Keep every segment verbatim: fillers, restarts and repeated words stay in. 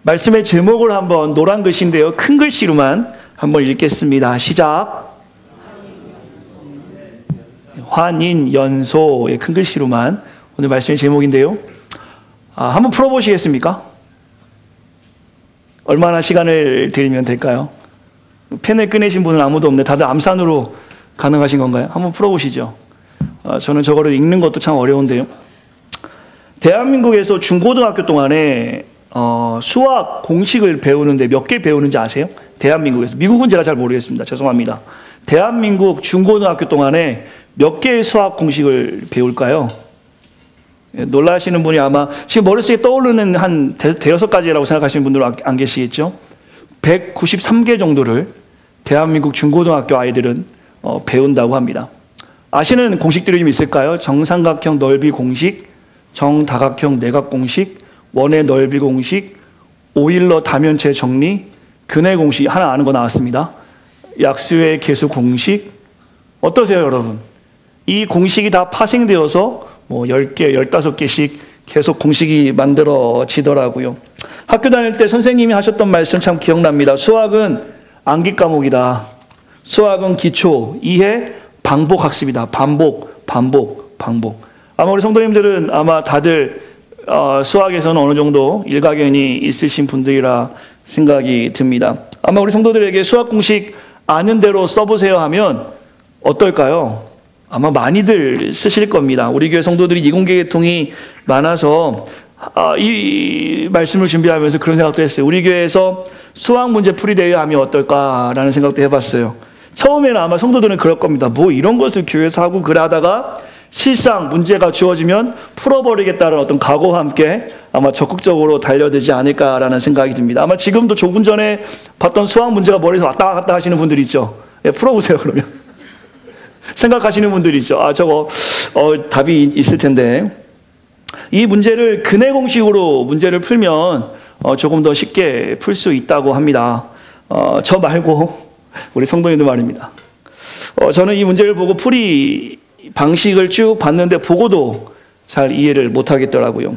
말씀의 제목을 한번 노란 글씨인데요. 큰 글씨로만 한번 읽겠습니다. 시작. 환인연소의 큰 글씨로만 오늘 말씀의 제목인데요. 아, 한번 풀어보시겠습니까? 얼마나 시간을 드리면 될까요? 펜을 꺼내신 분은 아무도 없네. 다들 암산으로 가능하신 건가요? 한번 풀어보시죠. 아, 저는 저거를 읽는 것도 참 어려운데요. 대한민국에서 중고등학교 동안에 어, 수학 공식을 배우는데 몇 개 배우는지 아세요? 대한민국에서. 미국은 제가 잘 모르겠습니다. 죄송합니다. 대한민국 중고등학교 동안에 몇 개의 수학 공식을 배울까요? 예, 놀라시는 분이 아마 지금 머릿속에 떠오르는 한 대, 대여섯 가지라고 생각하시는 분들은 안, 안 계시겠죠? 백구십삼 개 정도를 대한민국 중고등학교 아이들은 어, 배운다고 합니다. 아시는 공식들이 좀 있을까요? 정삼각형 넓이 공식, 정다각형 내각 공식, 원의 넓이 공식, 오일러 다면체 정리, 근해 공식, 하나 아는 거 나왔습니다. 약수의 계수 공식. 어떠세요, 여러분? 이 공식이 다 파생되어서 뭐 열 개, 열다섯 개씩 계속 공식이 만들어지더라고요. 학교 다닐 때 선생님이 하셨던 말씀 참 기억납니다. 수학은 암기 과목이다. 수학은 기초, 이해, 반복 학습이다. 반복, 반복, 반복. 아마 우리 성도님들은 아마 다들 어, 수학에서는 어느 정도 일가견이 있으신 분들이라 생각이 듭니다. 아마 우리 성도들에게 수학 공식 아는 대로 써보세요 하면 어떨까요? 아마 많이들 쓰실 겁니다. 우리 교회 성도들이 이공계 계통이 많아서 아, 이 말씀을 준비하면서 그런 생각도 했어요. 우리 교회에서 수학 문제 풀이대회 하면 어떨까라는 생각도 해봤어요. 처음에는 아마 성도들은 그럴 겁니다. 뭐 이런 것을 교회에서 하고 그래 하다가 실상 문제가 주어지면 풀어버리겠다는 어떤 각오와 함께 아마 적극적으로 달려들지 않을까라는 생각이 듭니다. 아마 지금도 조금 전에 봤던 수학 문제가 머리에서 왔다 갔다 하시는 분들이 있죠. 예, 풀어보세요 그러면. 생각하시는 분들이 있죠. 아 저거 어, 답이 있을 텐데. 이 문제를 근해 공식으로 문제를 풀면 어, 조금 더 쉽게 풀 수 있다고 합니다. 어, 저 말고 우리 성도님들 말입니다. 어, 저는 이 문제를 보고 풀이 방식을 쭉 봤는데 보고도 잘 이해를 못하겠더라고요.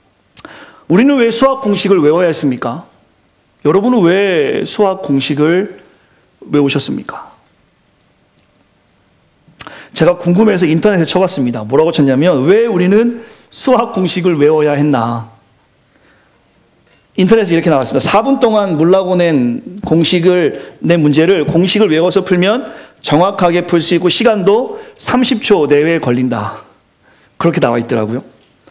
우리는 왜 수학 공식을 외워야 했습니까? 여러분은 왜 수학 공식을 외우셨습니까? 제가 궁금해서 인터넷에 쳐봤습니다. 뭐라고 쳤냐면 왜 우리는 수학 공식을 외워야 했나? 인터넷에 이렇게 나왔습니다. 사 분 동안 물라고 낸 공식을, 낸 문제를 공식을 외워서 풀면 정확하게 풀 수 있고 시간도 삼십 초 내외에 걸린다. 그렇게 나와 있더라고요.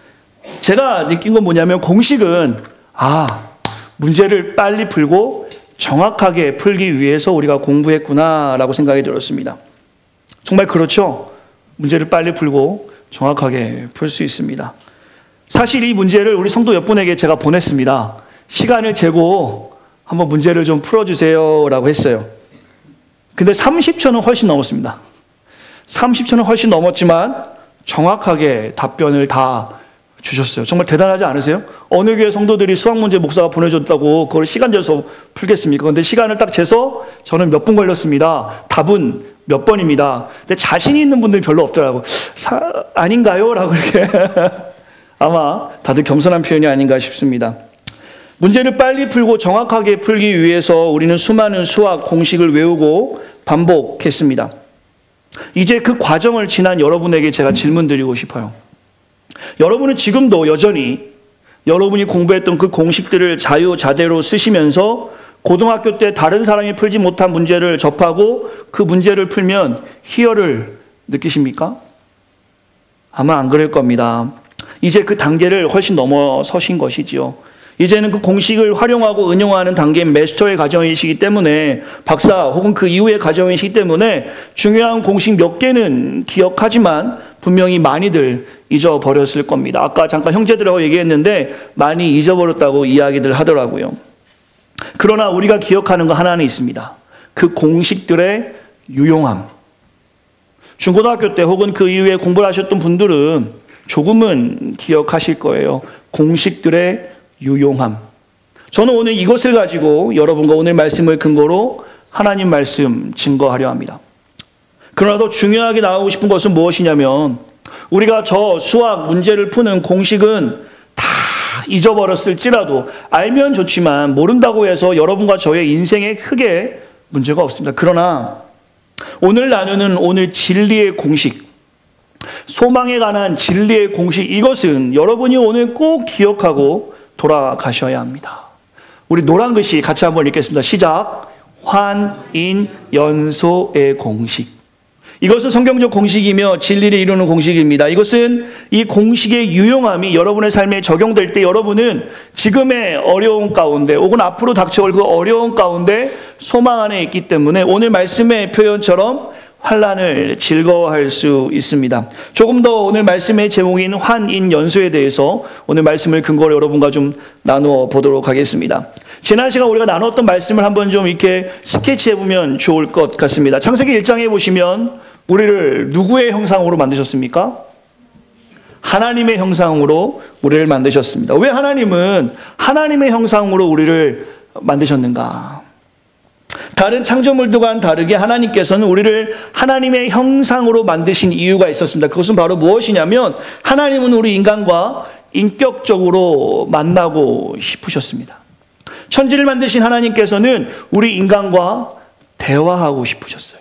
제가 느낀 건 뭐냐면 공식은 아, 문제를 빨리 풀고 정확하게 풀기 위해서 우리가 공부했구나라고 생각이 들었습니다. 정말 그렇죠? 문제를 빨리 풀고 정확하게 풀 수 있습니다. 사실 이 문제를 우리 성도 몇 분에게 제가 보냈습니다. 시간을 재고 한번 문제를 좀 풀어주세요 라고 했어요. 근데 삼십 초는 훨씬 넘었습니다. 삼십 초는 훨씬 넘었지만 정확하게 답변을 다 주셨어요. 정말 대단하지 않으세요? 어느 교회 성도들이 수학 문제 목사가 보내줬다고 그걸 시간 재서 풀겠습니까? 근데 시간을 딱 재서 저는 몇 분 걸렸습니다. 답은 몇 번입니다. 근데 자신이 있는 분들이 별로 없더라고요. 사, 아닌가요? 라고 이렇게. 아마 다들 겸손한 표현이 아닌가 싶습니다. 문제를 빨리 풀고 정확하게 풀기 위해서 우리는 수많은 수학 공식을 외우고 반복했습니다. 이제 그 과정을 지난 여러분에게 제가 질문 드리고 싶어요. 여러분은 지금도 여전히 여러분이 공부했던 그 공식들을 자유자재로 쓰시면서 고등학교 때 다른 사람이 풀지 못한 문제를 접하고 그 문제를 풀면 희열을 느끼십니까? 아마 안 그럴 겁니다. 이제 그 단계를 훨씬 넘어서신 것이지요. 이제는 그 공식을 활용하고 응용하는 단계인 마스터의 과정이시기 때문에 박사 혹은 그 이후의 과정이시기 때문에 중요한 공식 몇 개는 기억하지만 분명히 많이들 잊어버렸을 겁니다. 아까 잠깐 형제들하고 얘기했는데 많이 잊어버렸다고 이야기들 하더라고요. 그러나 우리가 기억하는 거 하나는 있습니다. 그 공식들의 유용함. 중고등학교 때 혹은 그 이후에 공부를 하셨던 분들은 조금은 기억하실 거예요. 공식들의 유용함. 저는 오늘 이것을 가지고 여러분과 오늘 말씀을 근거로 하나님 말씀 증거하려 합니다. 그러나 더 중요하게 나가고 싶은 것은 무엇이냐면 우리가 저 수학 문제를 푸는 공식은 다 잊어버렸을지라도 알면 좋지만 모른다고 해서 여러분과 저의 인생에 크게 문제가 없습니다. 그러나 오늘 나누는 오늘 진리의 공식, 소망에 관한 진리의 공식, 이것은 여러분이 오늘 꼭 기억하고 돌아가셔야 합니다. 우리 노란 글씨 같이 한번 읽겠습니다. 시작. 환인연소의 공식. 이것은 성경적 공식이며 진리를 이루는 공식입니다. 이것은 이 공식의 유용함이 여러분의 삶에 적용될 때 여러분은 지금의 어려운 가운데 혹은 앞으로 닥쳐올 그 어려운 가운데 소망 안에 있기 때문에 오늘 말씀의 표현처럼 환난을 즐거워할 수 있습니다. 조금 더 오늘 말씀의 제목인 환인연소에 대해서 오늘 말씀을 근거로 여러분과 좀 나누어 보도록 하겠습니다. 지난 시간 우리가 나눴던 말씀을 한번 좀 이렇게 스케치해보면 좋을 것 같습니다. 창세기 일 장에 보시면 우리를 누구의 형상으로 만드셨습니까? 하나님의 형상으로 우리를 만드셨습니다. 왜 하나님은 하나님의 형상으로 우리를 만드셨는가? 다른 창조물들과는 다르게 하나님께서는 우리를 하나님의 형상으로 만드신 이유가 있었습니다. 그것은 바로 무엇이냐면 하나님은 우리 인간과 인격적으로 만나고 싶으셨습니다. 천지를 만드신 하나님께서는 우리 인간과 대화하고 싶으셨어요.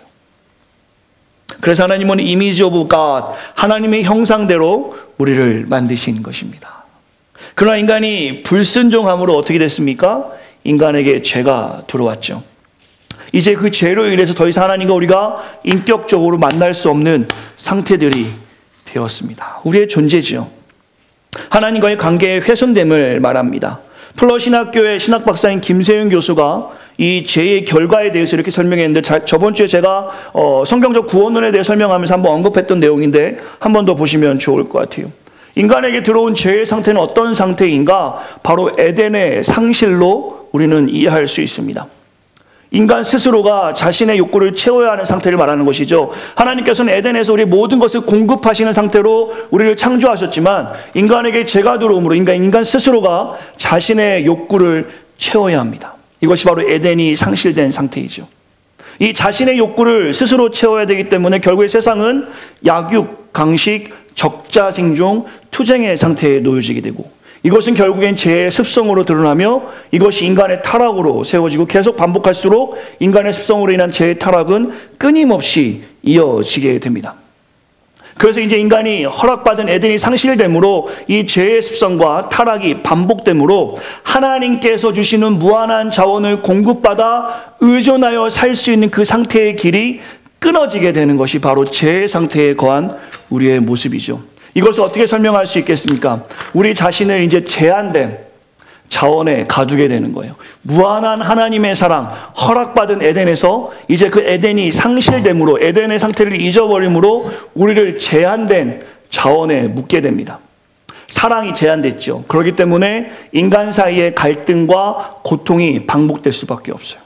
그래서 하나님은 이미지 오브 갓, 하나님의 형상대로 우리를 만드신 것입니다. 그러나 인간이 불순종함으로 어떻게 됐습니까? 인간에게 죄가 들어왔죠. 이제 그 죄로 인해서 더 이상 하나님과 우리가 인격적으로 만날 수 없는 상태들이 되었습니다. 우리의 존재죠. 하나님과의 관계의 훼손됨을 말합니다. 플러신학교의 신학박사인 김세윤 교수가 이 죄의 결과에 대해서 이렇게 설명했는데, 자, 저번 주에 제가 어, 성경적 구원론에 대해 설명하면서 한번 언급했던 내용인데 한 번 더 보시면 좋을 것 같아요. 인간에게 들어온 죄의 상태는 어떤 상태인가? 바로 에덴의 상실로 우리는 이해할 수 있습니다. 인간 스스로가 자신의 욕구를 채워야 하는 상태를 말하는 것이죠. 하나님께서는 에덴에서 우리 모든 것을 공급하시는 상태로 우리를 창조하셨지만 인간에게 죄가 들어옴으로 인간, 인간 스스로가 자신의 욕구를 채워야 합니다. 이것이 바로 에덴이 상실된 상태이죠. 이 자신의 욕구를 스스로 채워야 되기 때문에 결국에 세상은 약육, 강식, 적자생존, 투쟁의 상태에 놓여지게 되고, 이것은 결국엔 죄의 습성으로 드러나며 이것이 인간의 타락으로 세워지고 계속 반복할수록 인간의 습성으로 인한 죄의 타락은 끊임없이 이어지게 됩니다. 그래서 이제 인간이 허락받은 에덴이 상실됨으로 이 죄의 습성과 타락이 반복되므로 하나님께서 주시는 무한한 자원을 공급받아 의존하여 살 수 있는 그 상태의 길이 끊어지게 되는 것이 바로 죄의 상태에 거한 우리의 모습이죠. 이것을 어떻게 설명할 수 있겠습니까? 우리 자신을 이제 제한된 자원에 가두게 되는 거예요. 무한한 하나님의 사랑, 허락받은 에덴에서 이제 그 에덴이 상실됨으로, 에덴의 상태를 잊어버림으로 우리를 제한된 자원에 묻게 됩니다. 사랑이 제한됐죠. 그렇기 때문에 인간 사이의 갈등과 고통이 반복될 수밖에 없어요.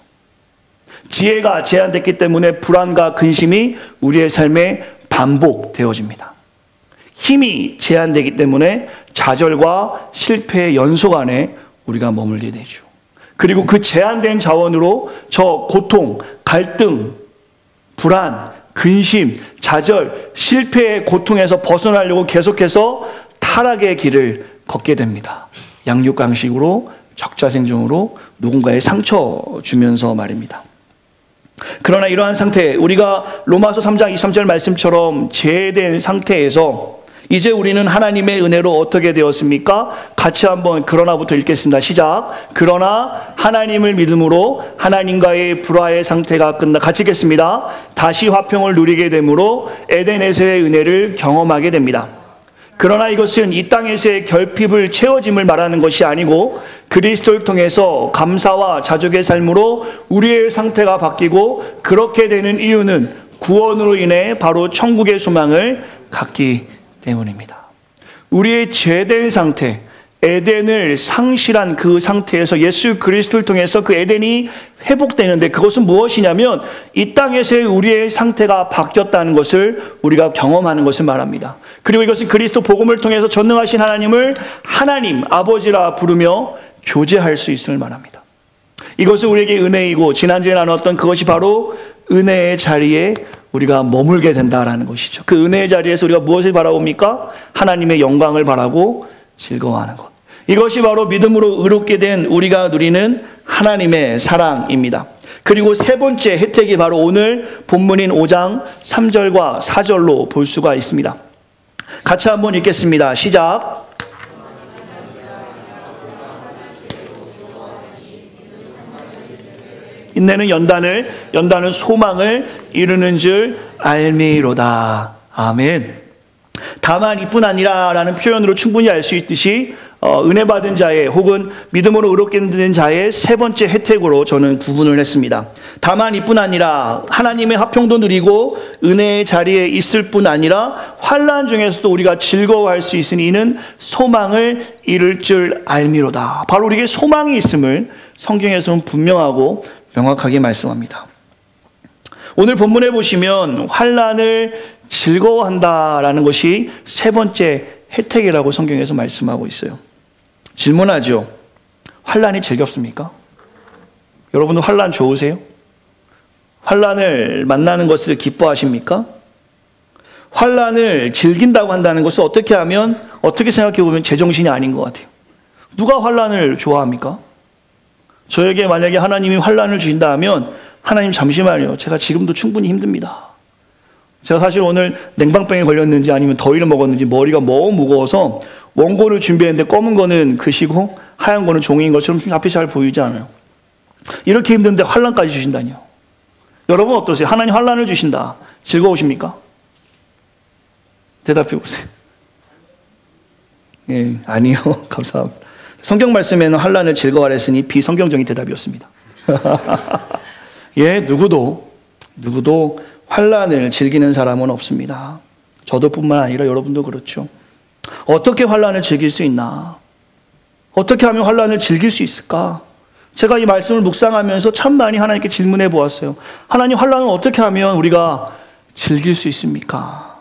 지혜가 제한됐기 때문에 불안과 근심이 우리의 삶에 반복되어집니다. 힘이 제한되기 때문에 좌절과 실패의 연속 안에 우리가 머물게 되죠. 그리고 그 제한된 자원으로 저 고통, 갈등, 불안, 근심, 좌절, 실패의 고통에서 벗어나려고 계속해서 타락의 길을 걷게 됩니다. 양육강식으로, 적자생존으로 누군가의 상처 주면서 말입니다. 그러나 이러한 상태, 우리가 로마서 삼 장 이십삼 절 말씀처럼 제된 상태에서 이제 우리는 하나님의 은혜로 어떻게 되었습니까? 같이 한번 그러나부터 읽겠습니다. 시작. 그러나 하나님을 믿음으로 하나님과의 불화의 상태가 끝나, 같이 읽겠습니다. 다시 화평을 누리게 되므로 에덴에서의 은혜를 경험하게 됩니다. 그러나 이것은 이 땅에서의 결핍을 채워짐을 말하는 것이 아니고 그리스도를 통해서 감사와 자족의 삶으로 우리의 상태가 바뀌고, 그렇게 되는 이유는 구원으로 인해 바로 천국의 소망을 갖기 때문입니다. 우리의 죄된 상태, 에덴을 상실한 그 상태에서 예수 그리스도를 통해서 그 에덴이 회복되는데, 그것은 무엇이냐면 이 땅에서의 우리의 상태가 바뀌었다는 것을 우리가 경험하는 것을 말합니다. 그리고 이것은 그리스도 복음을 통해서 전능하신 하나님을 하나님 아버지라 부르며 교제할 수 있음을 말합니다. 이것은 우리에게 은혜이고, 지난주에 나눴던 그것이 바로 은혜의 자리에 우리가 머물게 된다라는 것이죠. 그 은혜의 자리에서 우리가 무엇을 바라봅니까? 하나님의 영광을 바라고 즐거워하는 것. 이것이 바로 믿음으로 의롭게 된 우리가 누리는 하나님의 사랑입니다. 그리고 세 번째 혜택이 바로 오늘 본문인 오 장 삼 절과 사 절로 볼 수가 있습니다. 같이 한번 읽겠습니다. 시작. 인내는 연단을, 연단은 소망을 이루는 줄 알미로다. 아멘. 다만 이뿐 아니라 라는 표현으로 충분히 알 수 있듯이 어, 은혜 받은 자의 혹은 믿음으로 의롭게 된 자의 세 번째 혜택으로 저는 구분을 했습니다. 다만 이뿐 아니라 하나님의 화평도 누리고 은혜의 자리에 있을 뿐 아니라 환난 중에서도 우리가 즐거워할 수 있으니 이는 소망을 이룰 줄 알미로다. 바로 우리에게 소망이 있음을 성경에서는 분명하고 명확하게 말씀합니다. 오늘 본문에 보시면 환난을 즐거워한다라는 것이 세 번째 혜택이라고 성경에서 말씀하고 있어요. 질문하죠. 환난이 즐겁습니까? 여러분도 환난 좋으세요? 환난을 만나는 것을 기뻐하십니까? 환난을 즐긴다고 한다는 것을 어떻게 하면, 어떻게 생각해 보면 제정신이 아닌 것 같아요. 누가 환난을 좋아합니까? 저에게 만약에 하나님이 환난을 주신다 하면 하나님 잠시만요. 제가 지금도 충분히 힘듭니다. 제가 사실 오늘 냉방병에 걸렸는지 아니면 더위를 먹었는지 머리가 너무 무거워서 원고를 준비했는데 검은 거는 글씨고 하얀 거는 종이인 것처럼 앞이 잘 보이지 않아요. 이렇게 힘든데 환난까지 주신다니요. 여러분 어떠세요? 하나님 환난을 주신다. 즐거우십니까? 대답해 보세요. 예, 아니요. 감사합니다. 성경 말씀에는 환난을 즐거워하라 했으니 비성경적인 대답이었습니다. 예, 누구도 누구도 환난을 즐기는 사람은 없습니다. 저도 뿐만 아니라 여러분도 그렇죠. 어떻게 환난을 즐길 수 있나? 어떻게 하면 환난을 즐길 수 있을까? 제가 이 말씀을 묵상하면서 참 많이 하나님께 질문해 보았어요. 하나님, 환난을 어떻게 하면 우리가 즐길 수 있습니까?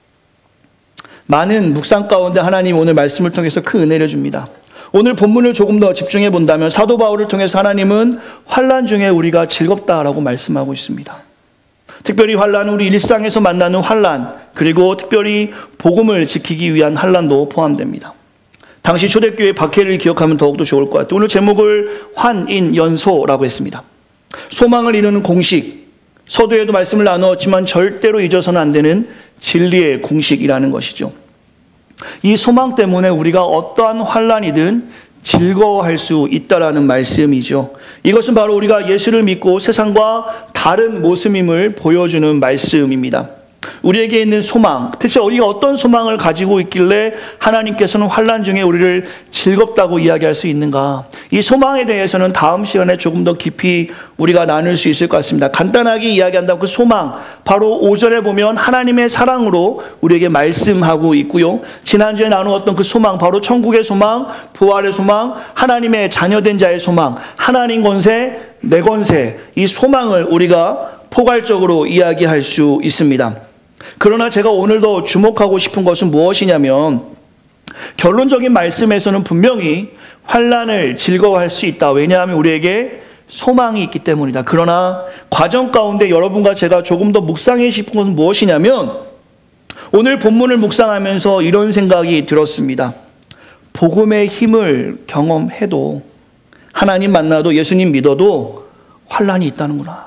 많은 묵상 가운데 하나님 오늘 말씀을 통해서 큰 은혜를 줍니다. 오늘 본문을 조금 더 집중해 본다면 사도 바울을 통해서 하나님은 환난 중에 우리가 즐겁다라고 말씀하고 있습니다. 특별히 환난은 우리 일상에서 만나는 환난, 그리고 특별히 복음을 지키기 위한 환난도 포함됩니다. 당시 초대교회 박해를 기억하면 더욱더 좋을 것 같아요. 오늘 제목을 환인연소라고 했습니다. 소망을 이루는 공식, 서두에도 말씀을 나누었지만 절대로 잊어서는 안 되는 진리의 공식이라는 것이죠. 이 소망 때문에 우리가 어떠한 환난이든 즐거워할 수 있다라는 말씀이죠. 이것은 바로 우리가 예수를 믿고 세상과 다른 모습임을 보여주는 말씀입니다. 우리에게 있는 소망, 대체 우리가 어떤 소망을 가지고 있길래 하나님께서는 환난 중에 우리를 즐겁다고 이야기할 수 있는가? 이 소망에 대해서는 다음 시간에 조금 더 깊이 우리가 나눌 수 있을 것 같습니다. 간단하게 이야기한다면 그 소망, 바로 오 절에 보면 하나님의 사랑으로 우리에게 말씀하고 있고요. 지난주에 나누었던 그 소망, 바로 천국의 소망, 부활의 소망, 하나님의 자녀된 자의 소망, 하나님 권세, 내 권세, 이 소망을 우리가 포괄적으로 이야기할 수 있습니다. 그러나 제가 오늘 더 주목하고 싶은 것은 무엇이냐면, 결론적인 말씀에서는 분명히 환난을 즐거워할 수 있다. 왜냐하면 우리에게 소망이 있기 때문이다. 그러나 과정 가운데 여러분과 제가 조금 더 묵상해 싶은 것은 무엇이냐면, 오늘 본문을 묵상하면서 이런 생각이 들었습니다. 복음의 힘을 경험해도, 하나님 만나도, 예수님 믿어도 환난이 있다는구나.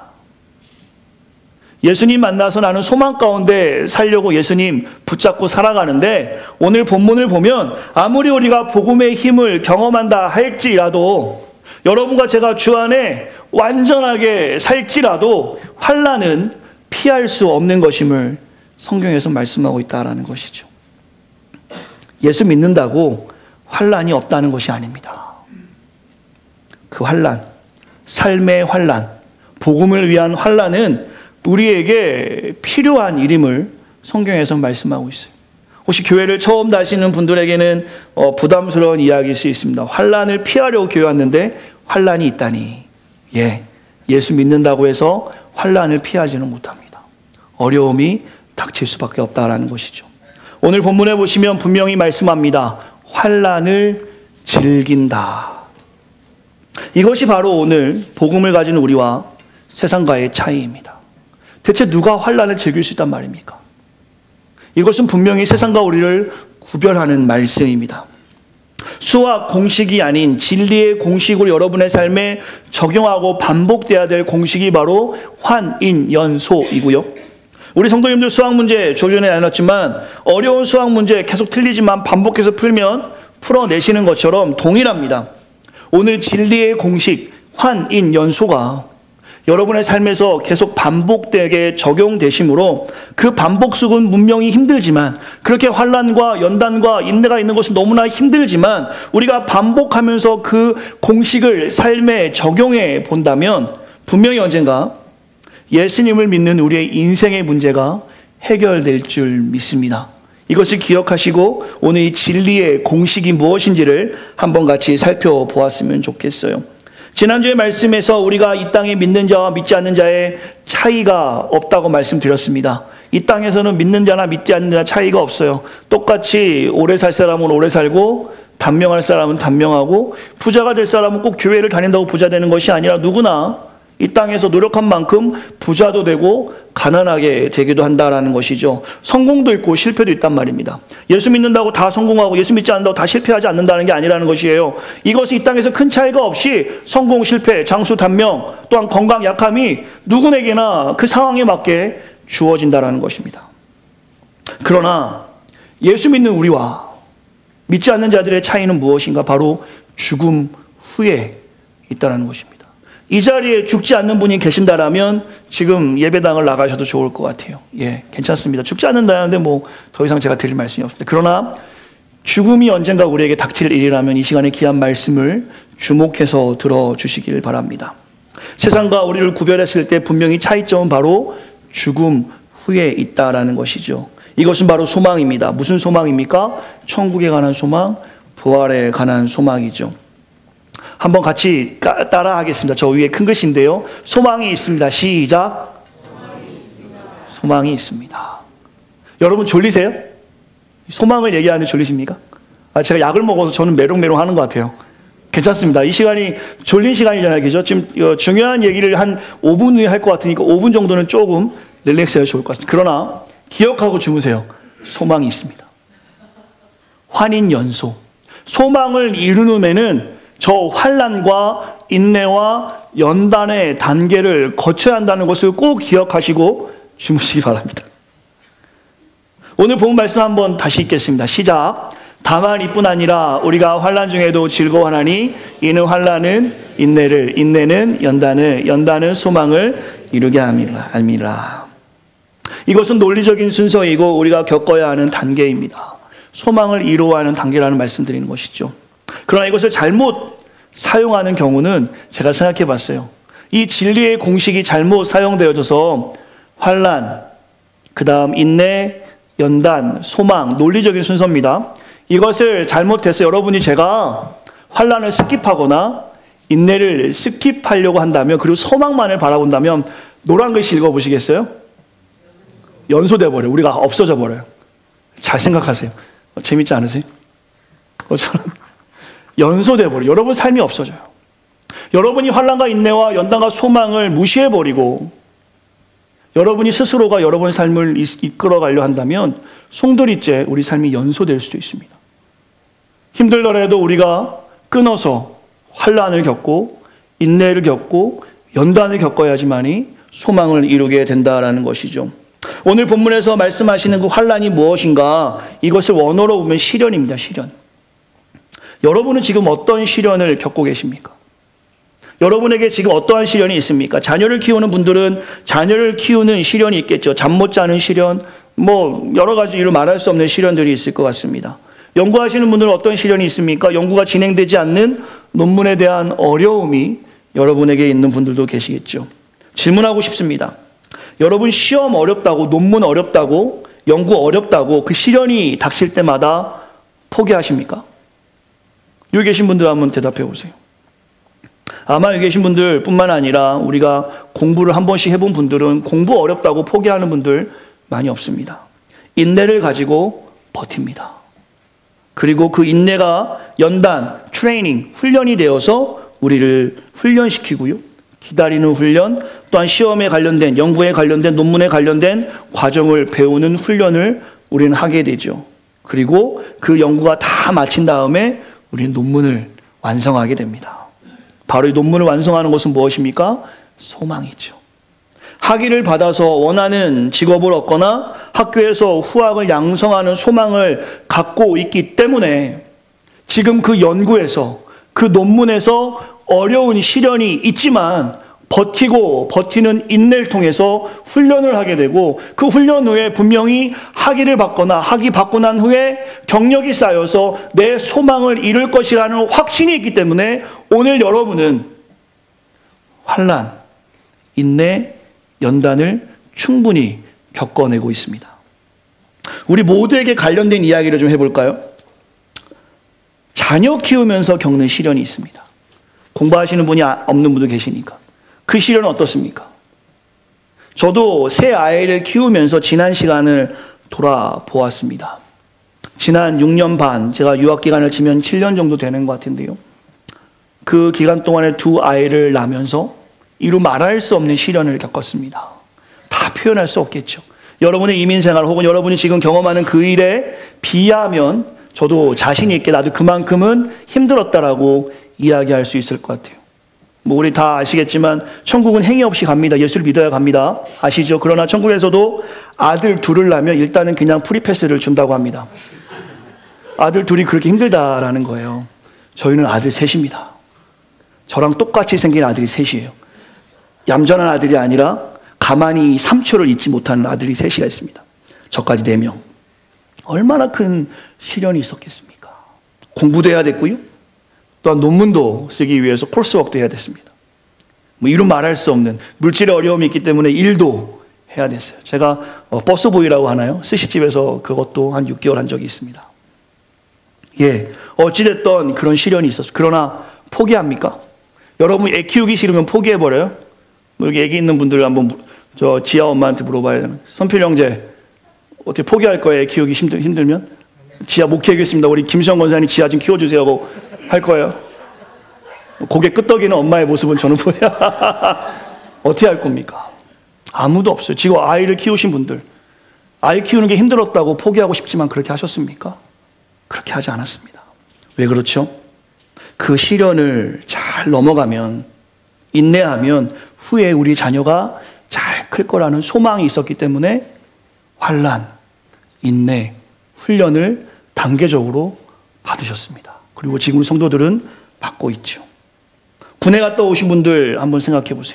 예수님 만나서 나는 소망 가운데 살려고 예수님 붙잡고 살아가는데, 오늘 본문을 보면 아무리 우리가 복음의 힘을 경험한다 할지라도, 여러분과 제가 주 안에 완전하게 살지라도 환난은 피할 수 없는 것임을 성경에서 말씀하고 있다는 것이죠. 예수 믿는다고 환난이 없다는 것이 아닙니다. 그 환난, 삶의 환난, 복음을 위한 환난은 우리에게 필요한 일임을 성경에서 말씀하고 있어요. 혹시 교회를 처음 다시는 분들에게는 어, 부담스러운 이야기일 수 있습니다. 환난을 피하려고 교회 왔는데 환난이 있다니. 예, 예수 믿는다고 해서 환난을 피하지는 못합니다. 어려움이 닥칠 수밖에 없다라는 것이죠. 오늘 본문에 보시면 분명히 말씀합니다. 환난을 즐긴다. 이것이 바로 오늘 복음을 가진 우리와 세상과의 차이입니다. 대체 누가 환난을 즐길 수 있단 말입니까? 이것은 분명히 세상과 우리를 구별하는 말씀입니다. 수학 공식이 아닌 진리의 공식으로 여러분의 삶에 적용하고 반복돼야 될 공식이 바로 환인연소이고요. 우리 성도님들 수학 문제 조전에 나눴지만 어려운 수학 문제 계속 틀리지만 반복해서 풀면 풀어내시는 것처럼 동일합니다. 오늘 진리의 공식 환인연소가 여러분의 삶에서 계속 반복되게 적용되심으로 그 반복속은 분명히 힘들지만 그렇게 환난과 연단과 인내가 있는 것은 너무나 힘들지만 우리가 반복하면서 그 공식을 삶에 적용해 본다면 분명히 언젠가 예수님을 믿는 우리의 인생의 문제가 해결될 줄 믿습니다. 이것을 기억하시고 오늘 이 진리의 공식이 무엇인지를 한번 같이 살펴보았으면 좋겠어요. 지난주의 말씀에서 우리가 이 땅에 믿는 자와 믿지 않는 자의 차이가 없다고 말씀드렸습니다. 이 땅에서는 믿는 자나 믿지 않는 자 차이가 없어요. 똑같이 오래 살 사람은 오래 살고 단명할 사람은 단명하고 부자가 될 사람은 꼭 교회를 다닌다고 부자 되는 것이 아니라 누구나 이 땅에서 노력한 만큼 부자도 되고 가난하게 되기도 한다라는 것이죠. 성공도 있고 실패도 있단 말입니다. 예수 믿는다고 다 성공하고 예수 믿지 않는다고 다 실패하지 않는다는 게 아니라는 것이에요. 이것이 이 땅에서 큰 차이가 없이 성공, 실패, 장수, 단명, 또한 건강, 약함이 누구에게나 그 상황에 맞게 주어진다라는 것입니다. 그러나 예수 믿는 우리와 믿지 않는 자들의 차이는 무엇인가? 바로 죽음 후에 있다는 것입니다. 이 자리에 죽지 않는 분이 계신다라면 지금 예배당을 나가셔도 좋을 것 같아요. 예, 괜찮습니다. 죽지 않는다는데 뭐 더 이상 제가 드릴 말씀이 없습니다. 그러나 죽음이 언젠가 우리에게 닥칠 일이라면 이 시간에 귀한 말씀을 주목해서 들어주시길 바랍니다. 세상과 우리를 구별했을 때 분명히 차이점은 바로 죽음 후에 있다라는 것이죠. 이것은 바로 소망입니다. 무슨 소망입니까? 천국에 관한 소망, 부활에 관한 소망이죠. 한번 같이 따라 하겠습니다. 저 위에 큰 글씨인데요. 소망이 있습니다. 시작. 소망이 있습니다. 소망이 있습니다. 여러분 졸리세요? 소망을 얘기하는데 졸리십니까? 아, 제가 약을 먹어서 저는 메롱메롱 하는 것 같아요. 괜찮습니다. 이 시간이 졸린 시간이잖아요. 그죠? 지금 중요한 얘기를 한 오 분 후에 할 것 같으니까 오 분 정도는 조금 릴렉스해야 좋을 것 같습니다. 그러나 기억하고 주무세요. 소망이 있습니다. 환인연소. 소망을 이루는 후에는 저 환난과 인내와 연단의 단계를 거쳐야 한다는 것을 꼭 기억하시고 주무시기 바랍니다. 오늘 본 말씀 한번 다시 읽겠습니다. 시작. 다만 이뿐 아니라 우리가 환난 중에도 즐거워하나니 이는 환난은 인내를, 인내는 연단을, 연단은 소망을 이루게 함이라. 이것은 논리적인 순서이고 우리가 겪어야 하는 단계입니다. 소망을 이루어야 하는 단계라는 말씀드리는 것이죠. 그러나 이것을 잘못 사용하는 경우는 제가 생각해 봤어요. 이 진리의 공식이 잘못 사용되어져서 환난, 그 다음 인내, 연단, 소망, 논리적인 순서입니다. 이것을 잘못해서 여러분이 제가 환난을 스킵하거나 인내를 스킵하려고 한다면 그리고 소망만을 바라본다면 노란 글씨 읽어보시겠어요? 연소돼 버려요. 우리가 없어져 버려요. 잘 생각하세요. 재밌지 않으세요? 저는 연소돼 버려요. 여러분 삶이 없어져요. 여러분이 환난과 인내와 연단과 소망을 무시해 버리고 여러분이 스스로가 여러분의 삶을 이끌어가려 한다면 송두리째 우리 삶이 연소될 수도 있습니다. 힘들더라도 우리가 끊어서 환난을 겪고 인내를 겪고 연단을 겪어야지만이 소망을 이루게 된다라는 것이죠. 오늘 본문에서 말씀하시는 그 환난이 무엇인가? 이것을 원어로 보면 시련입니다. 시련. 여러분은 지금 어떤 시련을 겪고 계십니까? 여러분에게 지금 어떠한 시련이 있습니까? 자녀를 키우는 분들은 자녀를 키우는 시련이 있겠죠. 잠 못 자는 시련, 뭐 여러 가지 이루 말할 수 없는 시련들이 있을 것 같습니다. 연구하시는 분들은 어떤 시련이 있습니까? 연구가 진행되지 않는 논문에 대한 어려움이 여러분에게 있는 분들도 계시겠죠. 질문하고 싶습니다. 여러분 시험 어렵다고, 논문 어렵다고, 연구 어렵다고 그 시련이 닥칠 때마다 포기하십니까? 여기 계신 분들 한번 대답해 보세요. 아마 여기 계신 분들 뿐만 아니라 우리가 공부를 한 번씩 해본 분들은 공부 어렵다고 포기하는 분들 많이 없습니다. 인내를 가지고 버팁니다. 그리고 그 인내가 연단, 트레이닝, 훈련이 되어서 우리를 훈련시키고요. 기다리는 훈련, 또한 시험에 관련된, 연구에 관련된, 논문에 관련된 과정을 배우는 훈련을 우리는 하게 되죠. 그리고 그 연구가 다 마친 다음에 우리는 논문을 완성하게 됩니다. 바로 이 논문을 완성하는 것은 무엇입니까? 소망이죠. 학위를 받아서 원하는 직업을 얻거나 학교에서 후학을 양성하는 소망을 갖고 있기 때문에 지금 그 연구에서, 그 논문에서 어려운 시련이 있지만 버티고 버티는 인내를 통해서 훈련을 하게 되고, 그 훈련 후에 분명히 학위를 받거나 학위 받고 난 후에 경력이 쌓여서 내 소망을 이룰 것이라는 확신이 있기 때문에 오늘 여러분은 환난, 인내, 연단을 충분히 겪어내고 있습니다. 우리 모두에게 관련된 이야기를 좀 해볼까요? 자녀 키우면서 겪는 시련이 있습니다. 공부하시는 분이 없는 분도 계시니까. 그 시련은 어떻습니까? 저도 새 아이를 키우면서 지난 시간을 돌아보았습니다. 지난 육 년 반, 제가 유학기간을 치면 칠 년 정도 되는 것 같은데요. 그 기간 동안에 두 아이를 낳으면서 이루 말할 수 없는 시련을 겪었습니다. 다 표현할 수 없겠죠. 여러분의 이민생활 혹은 여러분이 지금 경험하는 그 일에 비하면 저도 자신 있게 나도 그만큼은 힘들었다라고 이야기할 수 있을 것 같아요. 뭐 우리 다 아시겠지만 천국은 행위 없이 갑니다. 예수를 믿어야 갑니다. 아시죠? 그러나 천국에서도 아들 둘을 낳으면 일단은 그냥 프리패스를 준다고 합니다. 아들 둘이 그렇게 힘들다라는 거예요. 저희는 아들 셋입니다. 저랑 똑같이 생긴 아들이 셋이에요. 얌전한 아들이 아니라 가만히 삼 초를 잊지 못하는 아들이 셋이가 있습니다. 저까지 네 명. 얼마나 큰 시련이 있었겠습니까? 공부도 해야 됐고요. 또한 논문도 쓰기 위해서 코스웍도 해야 됐습니다. 뭐 이루 말할 수 없는 물질의 어려움이 있기 때문에 일도 해야 됐어요. 제가 어, 버스보이라고 하나요? 스시집에서 그것도 한 육 개월 한 적이 있습니다. 예, 어찌됐던 그런 시련이 있었어요. 그러나 포기합니까? 여러분 애 키우기 싫으면 포기해버려요? 뭐 여기 애기 있는 분들 한번 저 지아 엄마한테 물어봐야 되는. 선필 형제 어떻게 포기할 거예요? 애 키우기 힘들, 힘들면? 지아 못 키우겠습니다. 우리 김시영 권사님 지아 좀 키워주세요 하고 할 거예요? 고개 끄덕이는 엄마의 모습은 저는 뭐야? 어떻게 할 겁니까? 아무도 없어요. 지금 아이를 키우신 분들, 아이 키우는 게 힘들었다고 포기하고 싶지만 그렇게 하셨습니까? 그렇게 하지 않았습니다. 왜 그렇죠? 그 시련을 잘 넘어가면, 인내하면 후에 우리 자녀가 잘 클 거라는 소망이 있었기 때문에 환난, 인내, 훈련을 단계적으로 받으셨습니다. 그리고 지금 성도들은 받고 있죠. 군에 갔다 오신 분들 한번 생각해 보세요.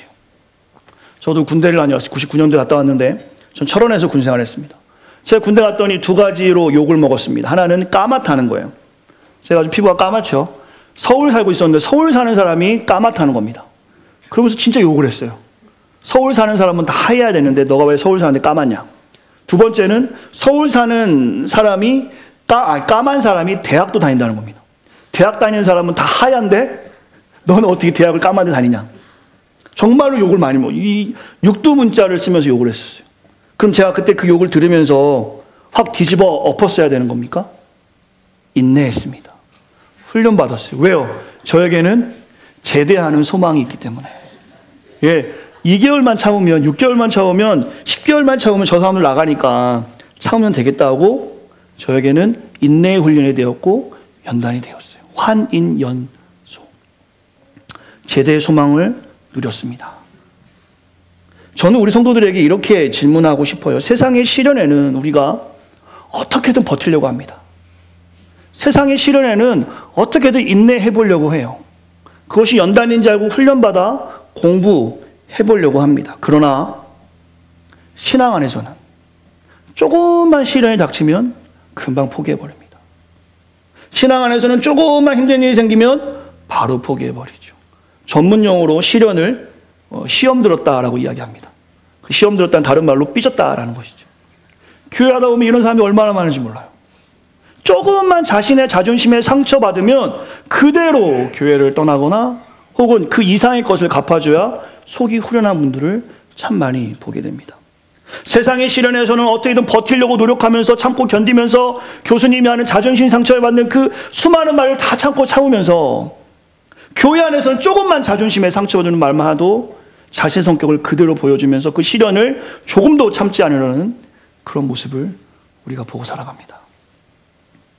저도 군대를 다녀왔어요. 구십구 년도에 갔다 왔는데 전 철원에서 군 생활했습니다. 제가 군대 갔더니 두 가지로 욕을 먹었습니다. 하나는 까맣다는 거예요. 제가 좀 피부가 까맣죠. 서울 살고 있었는데 서울 사는 사람이 까맣다는 겁니다. 그러면서 진짜 욕을 했어요. 서울 사는 사람은 다 하얘야 되는데 너가 왜 서울 사는데 까맣냐. 두 번째는 서울 사는 사람이 까, 아니, 까만 사람이 대학도 다닌다는 겁니다. 대학 다니는 사람은 다 하얀데 너는 어떻게 대학을 까만데 다니냐. 정말로 욕을 많이 먹어요. 이 육두문자를 쓰면서 욕을 했었어요. 그럼 제가 그때 그 욕을 들으면서 확 뒤집어 엎었어야 되는 겁니까? 인내했습니다. 훈련받았어요. 왜요? 저에게는 제대하는 소망이 있기 때문에. 예, 이 개월만 참으면, 육 개월만 참으면, 십 개월만 참으면 저 사람들 나가니까 참으면 되겠다고 저에게는 인내의 훈련이 되었고 연단이 되었어요. 환인연소. 제대의 소망을 누렸습니다. 저는 우리 성도들에게 이렇게 질문하고 싶어요. 세상의 시련에는 우리가 어떻게든 버티려고 합니다. 세상의 시련에는 어떻게든 인내해 보려고 해요. 그것이 연단인 줄 알고 훈련받아 공부해 보려고 합니다. 그러나 신앙 안에서는 조금만 시련이 닥치면 금방 포기해 버립니다. 신앙 안에서는 조금만 힘든 일이 생기면 바로 포기해 버리죠. 전문 용어로 시련을 시험 들었다라고 이야기합니다. 그 시험 들었다는 다른 말로 삐졌다라는 것이죠. 교회 하다 보면 이런 사람이 얼마나 많은지 몰라요. 조금만 자신의 자존심에 상처받으면 그대로 교회를 떠나거나 혹은 그 이상의 것을 갚아줘야 속이 후련한 분들을 참 많이 보게 됩니다. 세상의 시련에서는 어떻게든 버티려고 노력하면서 참고 견디면서 교수님이 하는 자존심 상처를 받는 그 수많은 말을 다 참고 참으면서 교회 안에서는 조금만 자존심에 상처받는 말만 해도 자신의 성격을 그대로 보여주면서 그 시련을 조금도 참지 않으려는 그런 모습을 우리가 보고 살아갑니다.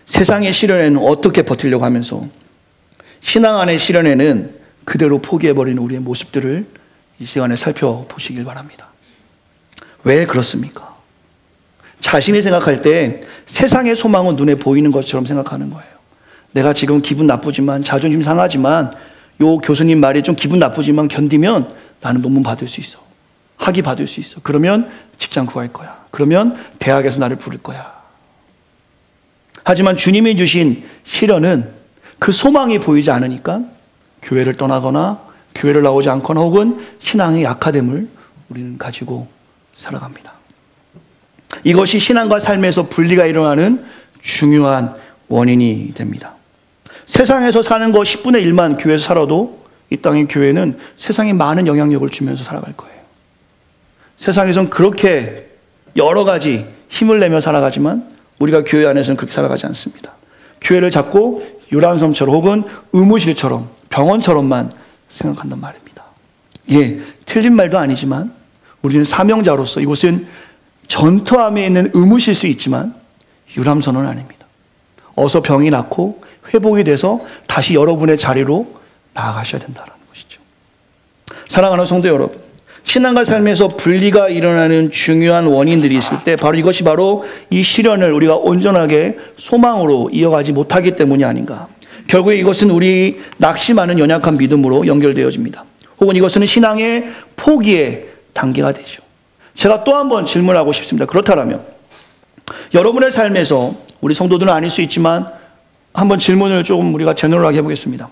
세상의 시련에는 어떻게 버티려고 하면서 신앙 안의 시련에는 그대로 포기해버리는 우리의 모습들을 이 시간에 살펴보시길 바랍니다. 왜 그렇습니까? 자신이 생각할 때 세상의 소망은 눈에 보이는 것처럼 생각하는 거예요. 내가 지금 기분 나쁘지만, 자존심 상하지만, 요 교수님 말이 좀 기분 나쁘지만 견디면 나는 논문 받을 수 있어. 학위 받을 수 있어. 그러면 직장 구할 거야. 그러면 대학에서 나를 부를 거야. 하지만 주님이 주신 시련은 그 소망이 보이지 않으니까 교회를 떠나거나 교회를 나오지 않거나 혹은 신앙의 약화됨을 우리는 가지고 살아갑니다. 이것이 신앙과 삶에서 분리가 일어나는 중요한 원인이 됩니다. 세상에서 사는 거 십분의 일만 교회에서 살아도 이 땅의 교회는 세상에 많은 영향력을 주면서 살아갈 거예요. 세상에선 그렇게 여러 가지 힘을 내며 살아가지만 우리가 교회 안에서는 그렇게 살아가지 않습니다. 교회를 잡고 유람섬처럼 혹은 의무실처럼 병원처럼만 생각한단 말입니다. 예, 틀린 말도 아니지만 우리는 사명자로서 이곳은 전투함에 있는 의무실 수 있지만 유람선은 아닙니다. 어서 병이 낫고 회복이 돼서 다시 여러분의 자리로 나아가셔야 된다는 것이죠. 사랑하는 성도 여러분, 신앙과 삶에서 분리가 일어나는 중요한 원인들이 있을 때 바로 이것이 바로 이 시련을 우리가 온전하게 소망으로 이어가지 못하기 때문이 아닌가. 결국에 이것은 우리 낙심하는 연약한 믿음으로 연결되어집니다. 혹은 이것은 신앙의 포기의 단계가 되죠. 제가 또 한 번 질문하고 싶습니다. 그렇다면 여러분의 삶에서 우리 성도들은 아닐 수 있지만 한번 질문을 조금 우리가 제너럴하게 해보겠습니다.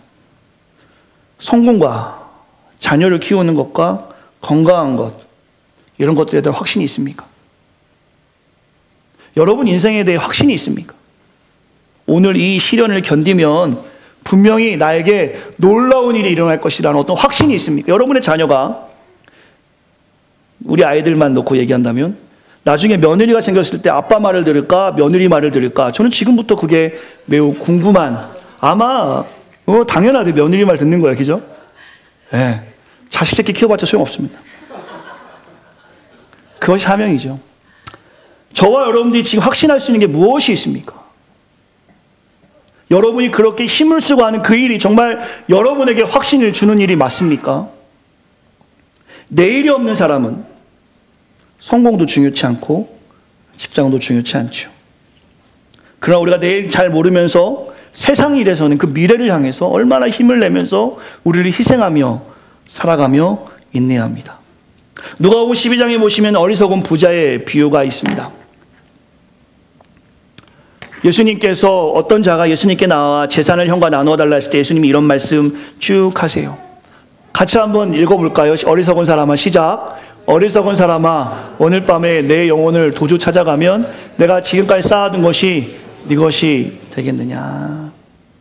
성공과 자녀를 키우는 것과 건강한 것, 이런 것들에 대한 확신이 있습니까? 여러분 인생에 대해 확신이 있습니까? 오늘 이 시련을 견디면 분명히 나에게 놀라운 일이 일어날 것이라는 어떤 확신이 있습니까? 여러분의 자녀가, 우리 아이들만 놓고 얘기한다면 나중에 며느리가 생겼을 때 아빠 말을 들을까 며느리 말을 들을까, 저는 지금부터 그게 매우 궁금한, 아마 어, 당연하게 며느리 말 듣는 거예요. 그죠? 네. 자식 새끼 키워봤자 소용없습니다. 그것이 사명이죠. 저와 여러분들이 지금 확신할 수 있는 게 무엇이 있습니까? 여러분이 그렇게 힘을 쓰고 하는 그 일이 정말 여러분에게 확신을 주는 일이 맞습니까? 내일이 없는 사람은 성공도 중요치 않고 직장도 중요치 않죠. 그러나 우리가 내일 잘 모르면서 세상 일에서는 그 미래를 향해서 얼마나 힘을 내면서 우리를 희생하며 살아가며 인내해야 합니다. 누가복음 십이 장에 보시면 어리석은 부자의 비유가 있습니다. 예수님께서 어떤 자가 예수님께 나와 재산을 형과 나누어 달라 했을 때 예수님이 이런 말씀 쭉 하세요. 같이 한번 읽어볼까요? 어리석은 사람아, 시작. 어리석은 사람아, 오늘 밤에 내 영혼을 도주 찾아가면 내가 지금까지 쌓아둔 것이 네 것이 되겠느냐.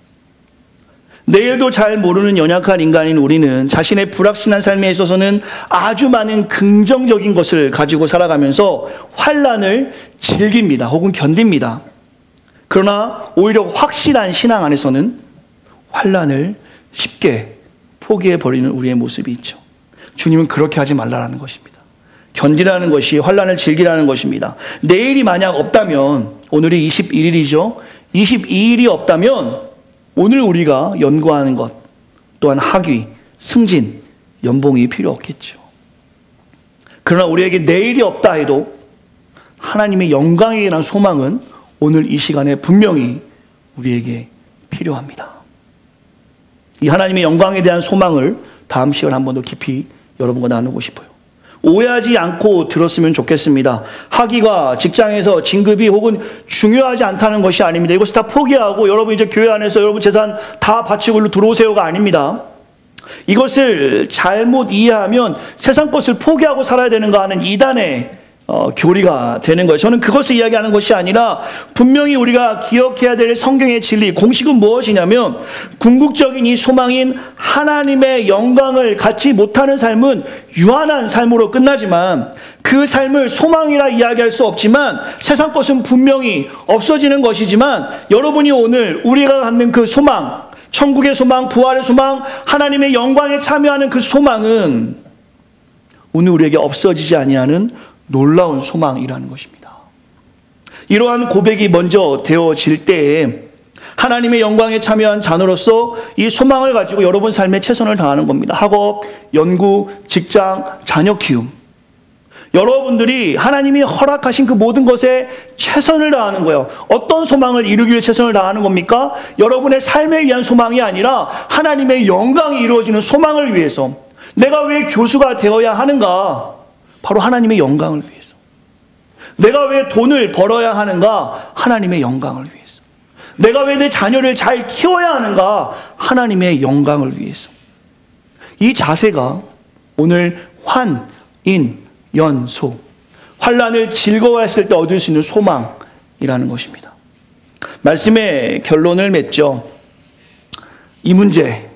내일도 잘 모르는 연약한 인간인 우리는 자신의 불확실한 삶에 있어서는 아주 많은 긍정적인 것을 가지고 살아가면서 환난을 즐깁니다. 혹은 견딥니다. 그러나 오히려 확실한 신앙 안에서는 환난을 쉽게 포기해버리는 우리의 모습이 있죠. 주님은 그렇게 하지 말라는 것입니다. 견디라는 것이 환난을 즐기라는 것입니다. 내일이 만약 없다면, 오늘이 이십일 일이죠. 이십이 일이 없다면 오늘 우리가 연구하는 것 또한 학위, 승진, 연봉이 필요 없겠죠. 그러나 우리에게 내일이 없다 해도 하나님의 영광에 대한 소망은 오늘 이 시간에 분명히 우리에게 필요합니다. 이 하나님의 영광에 대한 소망을 다음 시간에 한 번 더 깊이 여러분과 나누고 싶어요. 오해하지 않고 들었으면 좋겠습니다. 학위가 직장에서 진급이 혹은 중요하지 않다는 것이 아닙니다. 이것을 다 포기하고 여러분 이제 교회 안에서 여러분 재산 다 바치고 들어오세요가 아닙니다. 이것을 잘못 이해하면 세상 것을 포기하고 살아야 되는가 하는 이단의 어, 교리가 되는 거예요. 저는 그것을 이야기하는 것이 아니라 분명히 우리가 기억해야 될 성경의 진리, 공식은 무엇이냐면 궁극적인 이 소망인 하나님의 영광을 갖지 못하는 삶은 유한한 삶으로 끝나지만 그 삶을 소망이라 이야기할 수 없지만 세상 것은 분명히 없어지는 것이지만 여러분이 오늘 우리가 갖는 그 소망, 천국의 소망, 부활의 소망, 하나님의 영광에 참여하는 그 소망은 오늘 우리에게 없어지지 아니하는 놀라운 소망이라는 것입니다. 이러한 고백이 먼저 되어질 때에 하나님의 영광에 참여한 자녀로서 이 소망을 가지고 여러분 삶에 최선을 다하는 겁니다. 학업, 연구, 직장, 자녀 키움. 여러분들이 하나님이 허락하신 그 모든 것에 최선을 다하는 거예요. 어떤 소망을 이루기 위해 최선을 다하는 겁니까? 여러분의 삶에 위한 소망이 아니라 하나님의 영광이 이루어지는 소망을 위해서. 내가 왜 교수가 되어야 하는가? 바로 하나님의 영광을 위해서. 내가 왜 돈을 벌어야 하는가? 하나님의 영광을 위해서. 내가 왜 내 자녀를 잘 키워야 하는가? 하나님의 영광을 위해서. 이 자세가 오늘 환, 인, 연, 소, 환난을 즐거워했을 때 얻을 수 있는 소망이라는 것입니다. 말씀의 결론을 맺죠. 이 문제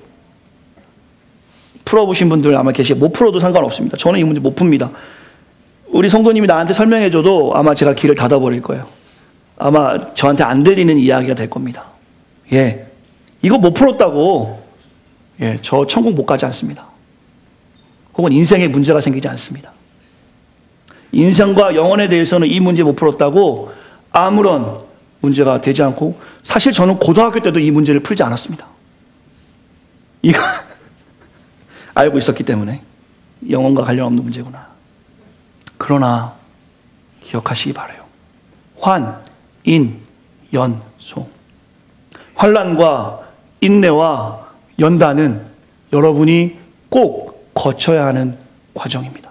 풀어보신 분들 아마 계시고 못 풀어도 상관없습니다. 저는 이 문제 못 풉니다. 우리 성도님이 나한테 설명해줘도 아마 제가 귀를 닫아버릴 거예요. 아마 저한테 안 들리는 이야기가 될 겁니다. 예, 이거 못 풀었다고 예, 저 천국 못 가지 않습니다. 혹은 인생에 문제가 생기지 않습니다. 인생과 영혼에 대해서는 이 문제 못 풀었다고 아무런 문제가 되지 않고, 사실 저는 고등학교 때도 이 문제를 풀지 않았습니다. 이거 알고 있었기 때문에 영혼과 관련 없는 문제구나. 그러나 기억하시기 바라요. 환, 인, 연, 소. 환난과 인내와 연단은 여러분이 꼭 거쳐야 하는 과정입니다.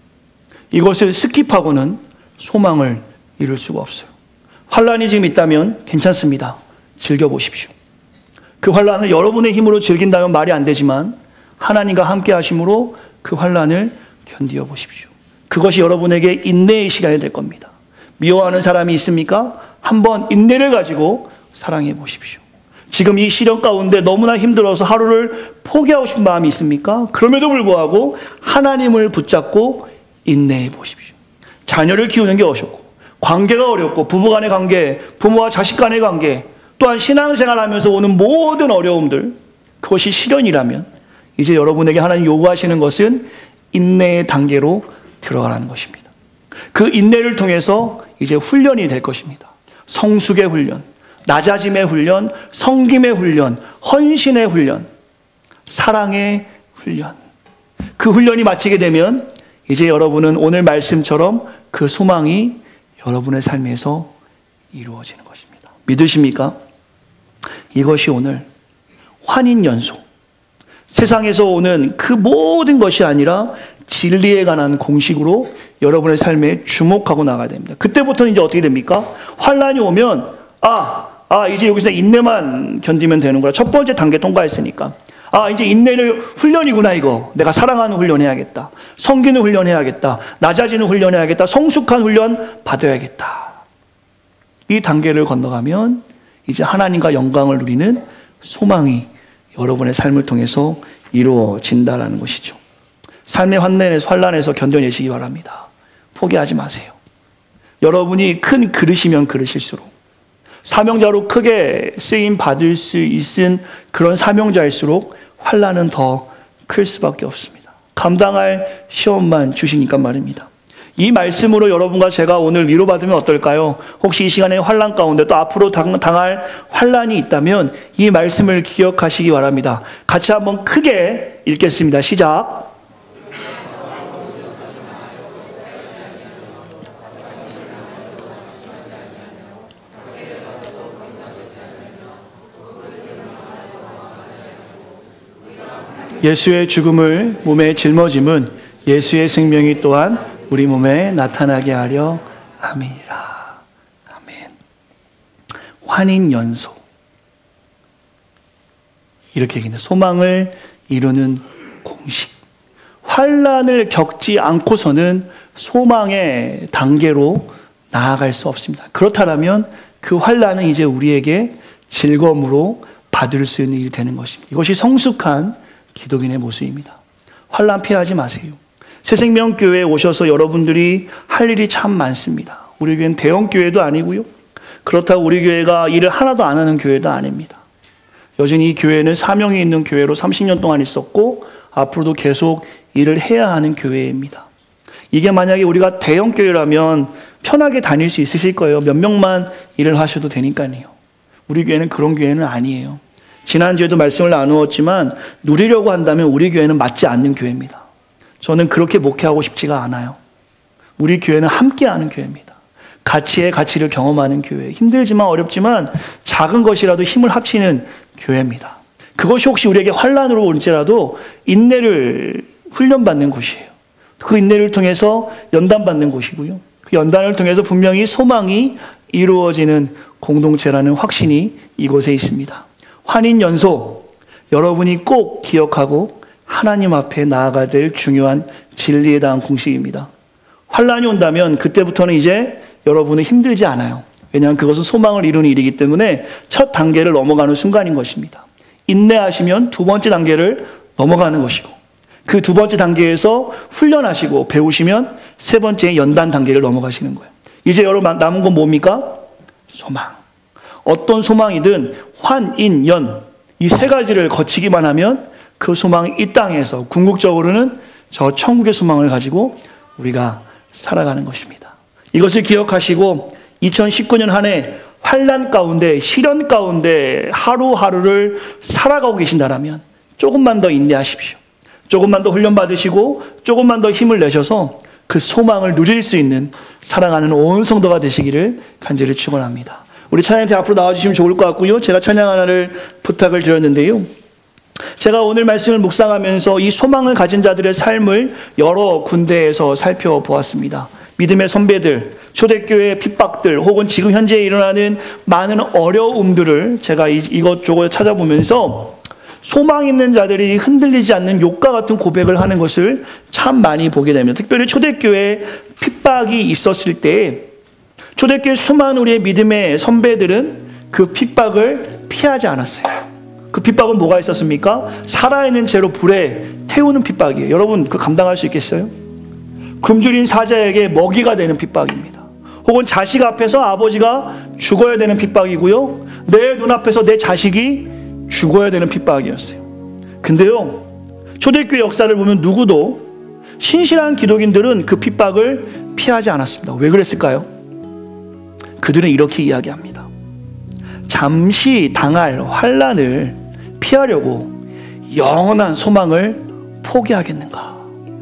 이것을 스킵하고는 소망을 이룰 수가 없어요. 환난이 지금 있다면 괜찮습니다. 즐겨보십시오. 그 환난을 여러분의 힘으로 즐긴다면 말이 안 되지만 하나님과 함께 하심으로 그 환난을 견디어 보십시오. 그것이 여러분에게 인내의 시간이 될 겁니다. 미워하는 사람이 있습니까? 한번 인내를 가지고 사랑해 보십시오. 지금 이 시련 가운데 너무나 힘들어서 하루를 포기하고 싶은 마음이 있습니까? 그럼에도 불구하고 하나님을 붙잡고 인내해 보십시오. 자녀를 키우는 게 어렵고, 관계가 어렵고, 부부간의 관계, 부모와 자식 간의 관계, 또한 신앙생활하면서 오는 모든 어려움들, 그것이 시련이라면 이제 여러분에게 하나님 요구하시는 것은 인내의 단계로 들어가라는 것입니다. 그 인내를 통해서 이제 훈련이 될 것입니다. 성숙의 훈련, 낮아짐의 훈련, 섬김의 훈련, 헌신의 훈련, 사랑의 훈련. 그 훈련이 마치게 되면 이제 여러분은 오늘 말씀처럼 그 소망이 여러분의 삶에서 이루어지는 것입니다. 믿으십니까? 이것이 오늘 환인연소, 세상에서 오는 그 모든 것이 아니라 진리에 관한 공식으로 여러분의 삶에 주목하고 나가야 됩니다. 그때부터는 이제 어떻게 됩니까? 환난이 오면 아, 아 이제 여기서 인내만 견디면 되는 거야. 첫 번째 단계 통과했으니까. 아, 이제 인내를 훈련이구나, 이거. 내가 사랑하는 훈련 해야겠다. 섬기는 훈련 해야겠다. 낮아지는 훈련 해야겠다. 성숙한 훈련 받아야겠다. 이 단계를 건너가면 이제 하나님과 영광을 누리는 소망이 여러분의 삶을 통해서 이루어진다는 것이죠. 삶의 환난에서, 환난에서 견뎌내시기 바랍니다. 포기하지 마세요. 여러분이 큰 그릇이면 그릇일수록, 사명자로 크게 쓰임 받을 수 있은 그런 사명자일수록 환난은 더 클 수밖에 없습니다. 감당할 시험만 주시니까 말입니다. 이 말씀으로 여러분과 제가 오늘 위로받으면 어떨까요? 혹시 이 시간에 환난 가운데 또 앞으로 당할 환난이 있다면 이 말씀을 기억하시기 바랍니다. 같이 한번 크게 읽겠습니다. 시작. 예수의 죽음을 몸에 짊어짐은 예수의 생명이 또한 우리 몸에 나타나게 하려 함이니라. 아멘. 환인연소, 이렇게 얘기합니다. 소망을 이루는 공식. 환난을 겪지 않고서는 소망의 단계로 나아갈 수 없습니다. 그렇다면 그 환난은 이제 우리에게 즐거움으로 받을 수 있는 일이 되는 것입니다. 이것이 성숙한 기독인의 모습입니다. 환난 피하지 마세요. 새생명교회에 오셔서 여러분들이 할 일이 참 많습니다. 우리 교회는 대형 교회도 아니고요. 그렇다고 우리 교회가 일을 하나도 안 하는 교회도 아닙니다. 여전히 이 교회는 사명이 있는 교회로 삼십 년 동안 있었고 앞으로도 계속 일을 해야 하는 교회입니다. 이게 만약에 우리가 대형 교회라면 편하게 다닐 수 있으실 거예요. 몇 명만 일을 하셔도 되니까요. 우리 교회는 그런 교회는 아니에요. 지난주에도 말씀을 나누었지만 누리려고 한다면 우리 교회는 맞지 않는 교회입니다. 저는 그렇게 목회하고 싶지가 않아요. 우리 교회는 함께하는 교회입니다. 가치의 가치를 경험하는 교회. 힘들지만 어렵지만 작은 것이라도 힘을 합치는 교회입니다. 그것이 혹시 우리에게 환난으로 올지라도 인내를 훈련받는 곳이에요. 그 인내를 통해서 연단받는 곳이고요. 그 연단을 통해서 분명히 소망이 이루어지는 공동체라는 확신이 이곳에 있습니다. 환인연소, 여러분이 꼭 기억하고 하나님 앞에 나아가야 될 중요한 진리에 대한 공식입니다. 환난이 온다면 그때부터는 이제 여러분은 힘들지 않아요. 왜냐하면 그것은 소망을 이루는 일이기 때문에 첫 단계를 넘어가는 순간인 것입니다. 인내하시면 두 번째 단계를 넘어가는 것이고, 그 두 번째 단계에서 훈련하시고 배우시면 세 번째 연단 단계를 넘어가시는 거예요. 이제 여러분 남은 건 뭡니까? 소망. 어떤 소망이든 환인연, 이 세 가지를 거치기만 하면 그 소망이 이 땅에서 궁극적으로는 저 천국의 소망을 가지고 우리가 살아가는 것입니다. 이것을 기억하시고 이천십구 년 한 해 환난 가운데, 시련 가운데 하루하루를 살아가고 계신다라면 조금만 더 인내하십시오. 조금만 더 훈련받으시고 조금만 더 힘을 내셔서 그 소망을 누릴 수 있는 사랑하는 온 성도가 되시기를 간절히 축원합니다. 우리 찬양팀 앞으로 나와주시면 좋을 것 같고요. 제가 찬양 하나를 부탁을 드렸는데요. 제가 오늘 말씀을 묵상하면서 이 소망을 가진 자들의 삶을 여러 군데에서 살펴보았습니다. 믿음의 선배들, 초대교회의 핍박들, 혹은 지금 현재 일어나는 많은 어려움들을 제가 이것저것 찾아보면서 소망 있는 자들이 흔들리지 않는 욕과 같은 고백을 하는 것을 참 많이 보게 됩니다. 특별히 초대교회에 핍박이 있었을 때 초대교회 수많은 우리의 믿음의 선배들은 그 핍박을 피하지 않았어요. 그 핍박은 뭐가 있었습니까? 살아있는 채로 불에 태우는 핍박이에요. 여러분 그 감당할 수 있겠어요? 굶주린 사자에게 먹이가 되는 핍박입니다. 혹은 자식 앞에서 아버지가 죽어야 되는 핍박이고요. 내 눈앞에서 내 자식이 죽어야 되는 핍박이었어요. 근데요, 초대교회 역사를 보면 누구도 신실한 기독인들은 그 핍박을 피하지 않았습니다. 왜 그랬을까요? 그들은 이렇게 이야기합니다. 잠시 당할 환난을 피하려고 영원한 소망을 포기하겠는가?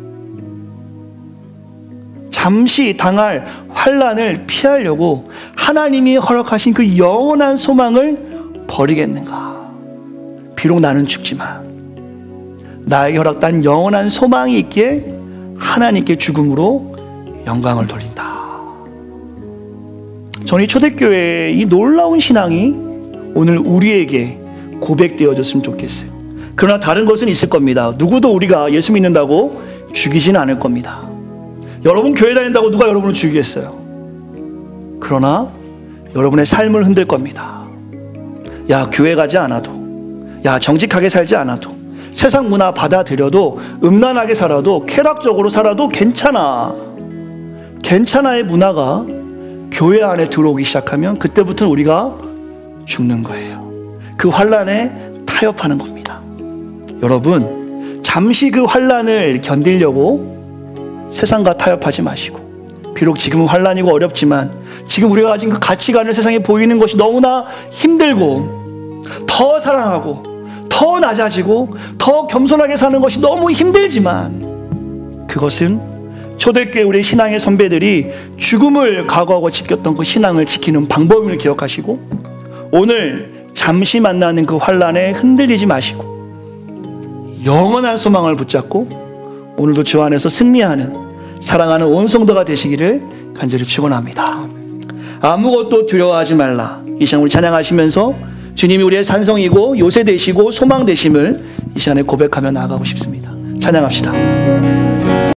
잠시 당할 환난을 피하려고 하나님이 허락하신 그 영원한 소망을 버리겠는가? 비록 나는 죽지만 나에게 허락된 영원한 소망이 있기에 하나님께 죽음으로 영광을 돌린다. 저는 이 초대교회의 이 놀라운 신앙이 오늘 우리에게 고백되어졌으면 좋겠어요. 그러나 다른 것은 있을 겁니다. 누구도 우리가 예수 믿는다고 죽이지는 않을 겁니다. 여러분 교회 다닌다고 누가 여러분을 죽이겠어요? 그러나 여러분의 삶을 흔들 겁니다. 야, 교회 가지 않아도, 야, 정직하게 살지 않아도, 세상 문화 받아들여도, 음란하게 살아도, 쾌락적으로 살아도 괜찮아. 괜찮아의 문화가 교회 안에 들어오기 시작하면 그때부터는 우리가 죽는 거예요. 그 환난에 타협하는 겁니다. 여러분, 잠시 그 환난을 견디려고 세상과 타협하지 마시고, 비록 지금은 환난이고 어렵지만 지금 우리가 가진 그 가치관을 세상에 보이는 것이 너무나 힘들고, 더 사랑하고 더 낮아지고 더 겸손하게 사는 것이 너무 힘들지만, 그것은 초대교회 우리 신앙의 선배들이 죽음을 각오하고 지켰던 그 신앙을 지키는 방법을 기억하시고, 오늘 잠시 만나는 그 환난에 흔들리지 마시고 영원한 소망을 붙잡고 오늘도 주 안에서 승리하는 사랑하는 온 성도가 되시기를 간절히 축원합니다. 아무것도 두려워하지 말라. 이 시간 우리 찬양하시면서 주님이 우리의 산성이고 요새 되시고 소망 되심을 이 시간에 고백하며 나아가고 싶습니다. 찬양합시다.